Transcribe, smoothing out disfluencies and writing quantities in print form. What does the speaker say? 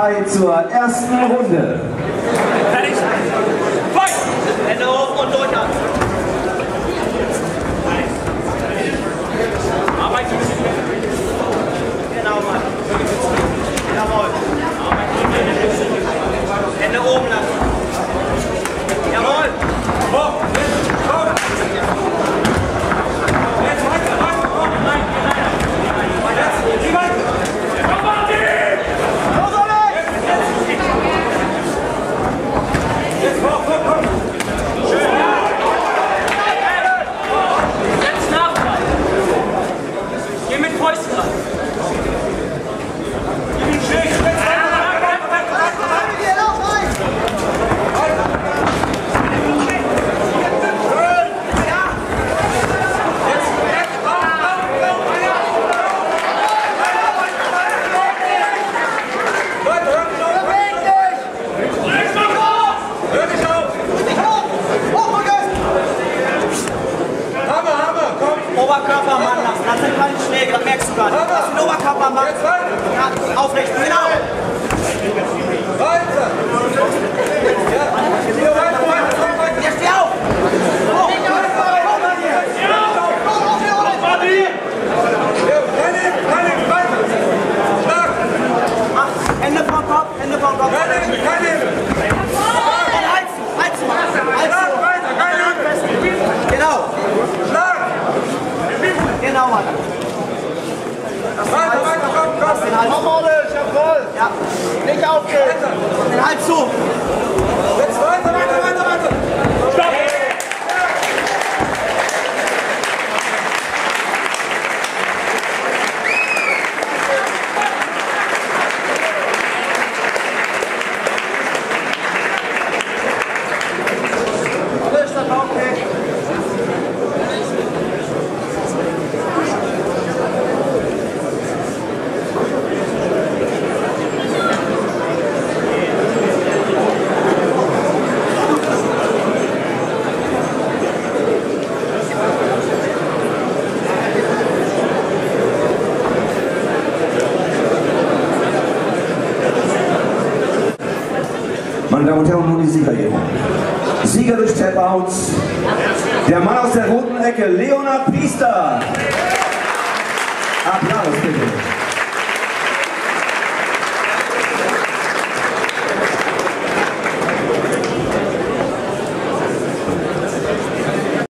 bereit zur ersten Runde. Fertig. Fight! Hände hoch und durchatmen. Arbeit. Genau, Mann. Jawohl. Hände oben lassen. Jawohl. Hoch. Hoch. Jetzt weiter. Nein. Weiter. Oberkörper am Mann lassen, das sind keine Schläge, das merkst du gar nicht. Das ist ein Oberkörper am Mann. Ja, aufrecht, genau. Weiter! Jetzt steh auf! Hände vom Kopf, Hände vom Kopf. Und heizen mal. Genau. Genau, Mann. Lass den Hals. Komm, Ole, ich hab voll. Ja. Nicht aufgehen. Den Hals zu. Jetzt weiter. Stopp. Meine Damen und Herren, nun die Siegerehrung. Sieger durch Tap-Out, der Mann aus der roten Ecke, Leonhard Priester. Applaus bitte.